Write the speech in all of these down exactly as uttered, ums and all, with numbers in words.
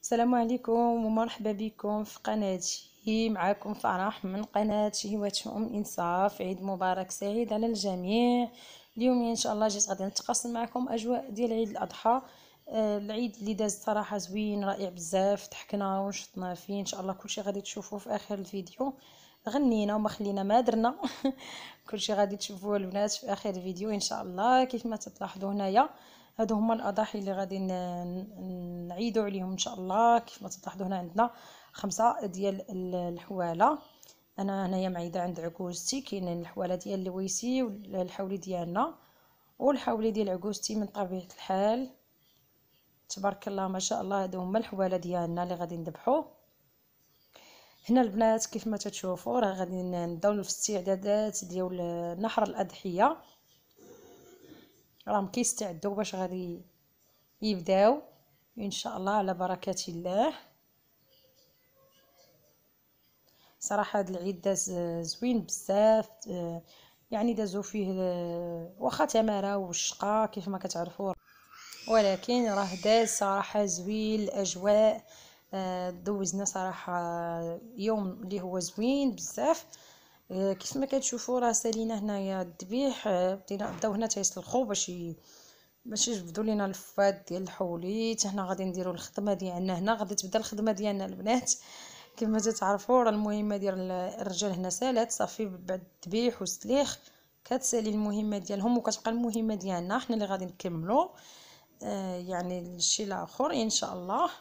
السلام عليكم ومرحبا بكم في قناتي. معكم فرح من قناة هوات ام انصاف. عيد مبارك سعيد على الجميع. اليوم ان شاء الله جيت غادي نتقاسم معكم اجواء ديال عيد الاضحى. آه العيد اللي داز صراحه زوين رائع بزاف، ضحكنا ونشطنا فيه. ان شاء الله كلشي غادي تشوفوه في اخر الفيديو. غنينا وما خلينا ما درنا كلشي غادي تشوفوه البنات في اخر الفيديو ان شاء الله. كيف ما تلاحظوا هنايا هادو هما الاضاحي اللي غادي نعيدوا عليهم ان شاء الله. كيف ما تلاحظوا هنا عندنا خمسه ديال الحواله. انا هنايا معيده عند عكوزتي. كاينين الحواله ديال لويسي والحولي ديالنا والحولي ديال عكوزتي من طبيعه الحال. تبارك الله ما شاء الله. هادو هما الحواله ديالنا اللي غادي نذبحوا هنا البنات. كيف ما تشوفوا راه غادي نبداو في الاستعدادات ديال نحر الاضحيه. راهم كيستعدوا باش غادي يبداو ان شاء الله على بركه الله. صراحه هذا العيد داز زوين بزاف، يعني دازو فيه واخا تماره والشقا كيف ما كتعرفوا، ولكن راه داز صراحه زوين. الاجواء دوزنا صراحه يوم اللي هو زوين بزاف. كيف ما كتشوفوا راه سالينا هنايا الذبيح. بدينا بداو هنا تيسلخوا باش باش يجبدوا لينا الفات ديال الحوليت. هنا غادي نديروا الخدمه ديالنا. هنا غادي تبدا الخدمه ديالنا البنات. كما تتعرفوا راه المهمه ديال الرجال هنا سالات صافي. بعد الذبيح والسليخ كتسالي المهمه ديالهم وكتبقى المهمه ديالنا حنا اللي غادي نكملوا. آه يعني الشيء الاخر ان شاء الله.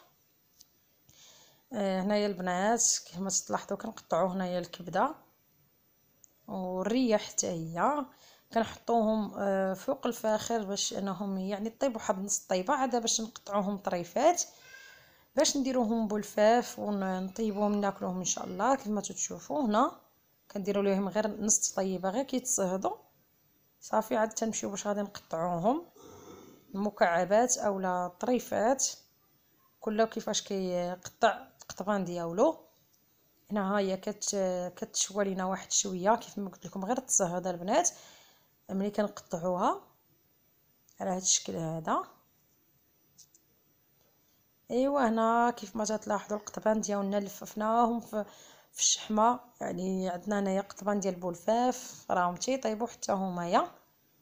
آه هنايا البنات كما تلاحظوا كنقطعوا هنايا الكبده والريح حتى هي كنحطوهم فوق الفاخر باش انهم يعني طيب واحد نص طيبه عاد باش نقطعوهم طريفات باش نديروهم بلفاف ونطيبوهم ناكلوهم ان شاء الله. كما تشوفوا هنا كنديروا لهم غير نص طيبه غير كيتصهدوا صافي. عاد تنمشيو باش غادي نقطعوهم مكعبات اولا طريفات كله كيفاش كيقطع القطبان ديالو. هنا ها هي كت كتشوى لينا واحد شويه كيف ما قلت لكم غير تصهد البنات ملي كنقطعوها على هذا الشكل هذا. ايوا هنا كيف ما تلاحظوا القطبان ديالنا لففناهم في في الشحمه. يعني عندنا هنايا قطبان ديال بولفاف راهم تيطيبوا حتى همايا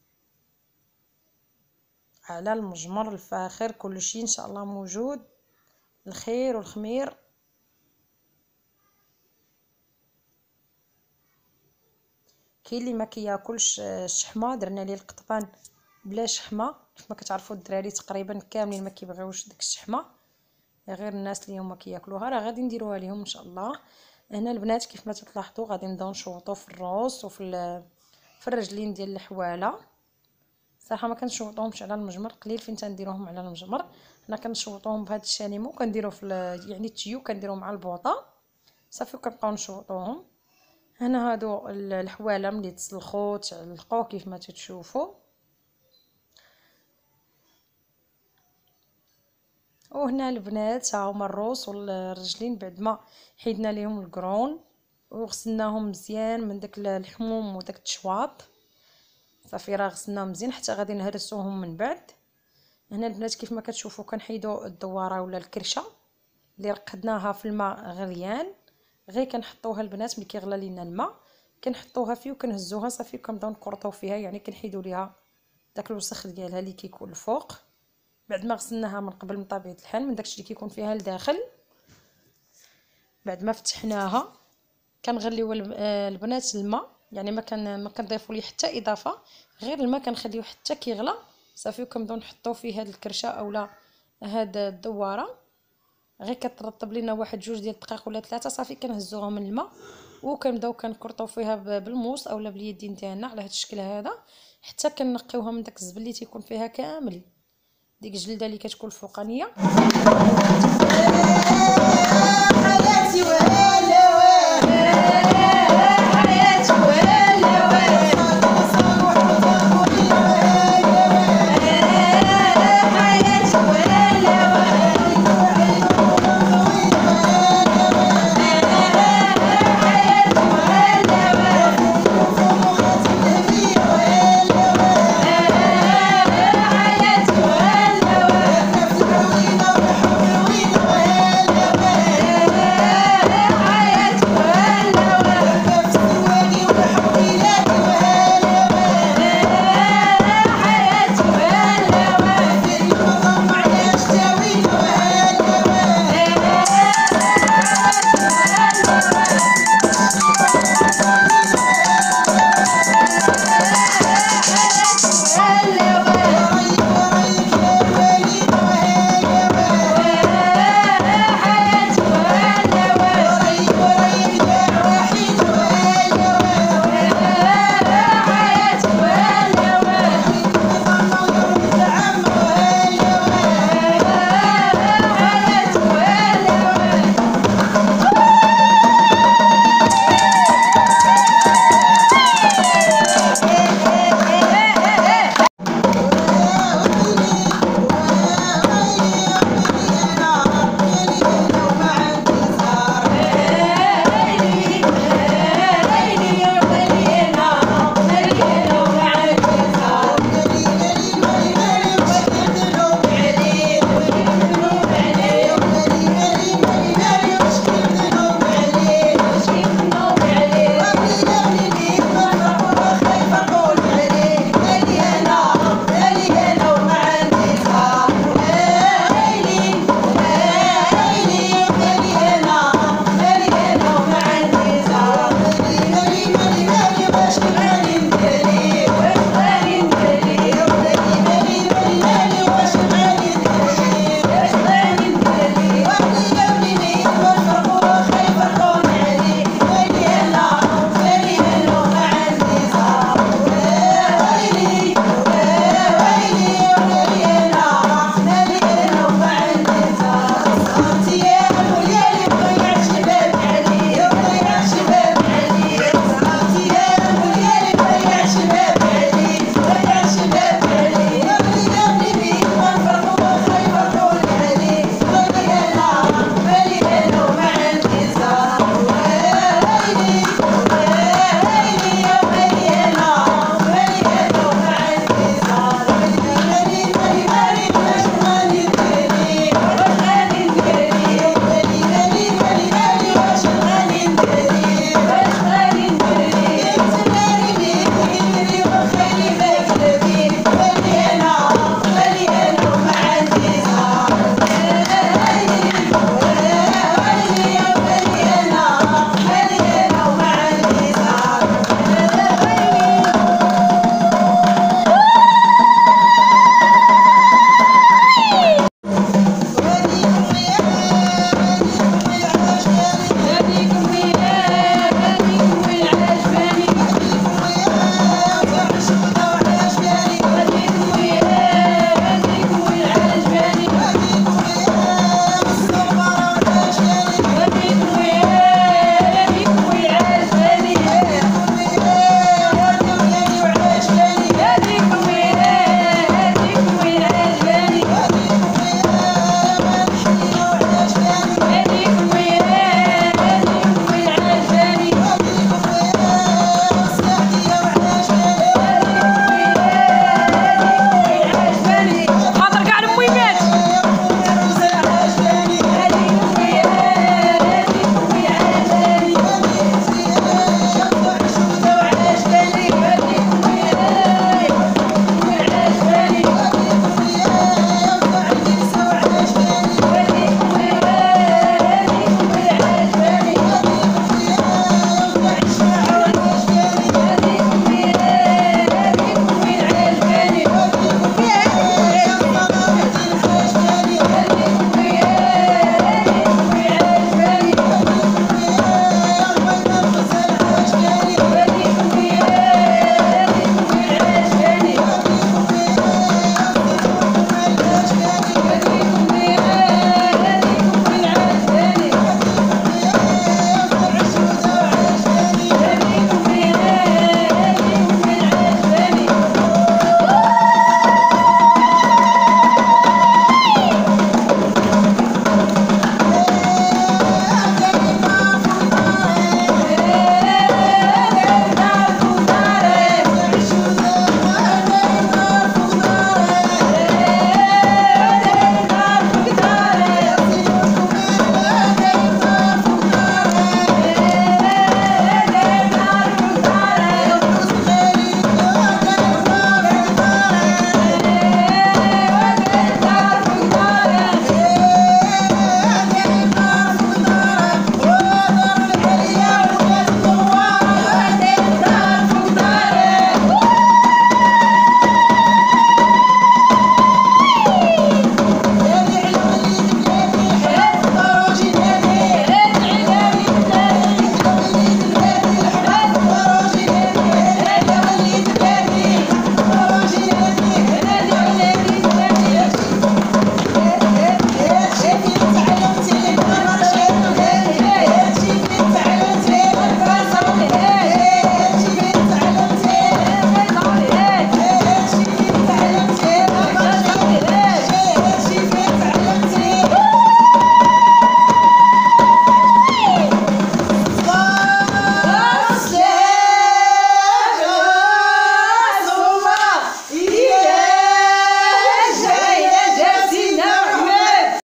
على المجمر الفاخر. كلشي ان شاء الله موجود الخير والخمير. كاين اللي ما كياكلش الشحمه درنا ليه القطبان بلا شحمه. كيف ما كتعرفوا الدراري تقريبا كاملين ما كيبغيوش ديك الشحمه، غير الناس اللي هما كياكلوها راه غادي نديروها لهم ان شاء الله. هنا البنات كيف ما تلاحظوا غادي نبداو نشوطوا في الراس وفي في الرجلين ديال الحواله. صراحه ما كنشوطوهمش على المجمر، قليل فين تنديروهم على المجمر. حنا كنشوطوهم بهذا الشانيمو كنديروا في يعني التيو كنديروا مع البوطه صافي وكنبقاو نشوطوهم. هنا هادو الحواله ملي تسلخوا تعلقوا كيف ما تشوفوا. وهنا البنات ها هما الروس والرجلين بعد ما حيدنا ليهم القرون وغسلناهم مزيان من داك الحموم وداك التشواط صافي. راه غسلناهم مزيان حتى غادي نهرسوهم من بعد. هنا البنات كيف ما كتشوفوا كنحيدوا الدواره ولا الكرشه اللي رقدناها في الماء غليان. غير كنحطوها البنات ملي كيغلى لينا الماء كنحطوها فيه وكنهزوها صافي وكنبداو نكرطوا فيها. يعني كنحيدوا ليها داك الوسخ ديالها اللي كيكون الفوق بعد ما غسلناها من قبل من طبيعه الحال من داكشي اللي كيكون فيها لداخل. بعد ما فتحناها كنغليو البنات الماء، يعني ما كان ما كنضيفوا ليه حتى اضافه غير الماء كنخليوه حتى كيغلى صافي. وكنبداو نحطوا فيه هاد الكرشه اولا هاد الدواره غير كترطب لينا واحد جوج ديال الدقائق ولا ثلاثه صافي. كنهزوها من الماء وكنبداو كنكرطوا فيها بالموس اولا باليدين ديالنا على هاد الشكل هذا حتى كنقيوها من داك الزبل اللي تيكون فيها كامل ديك الجلده اللي كتكون الفوقانيه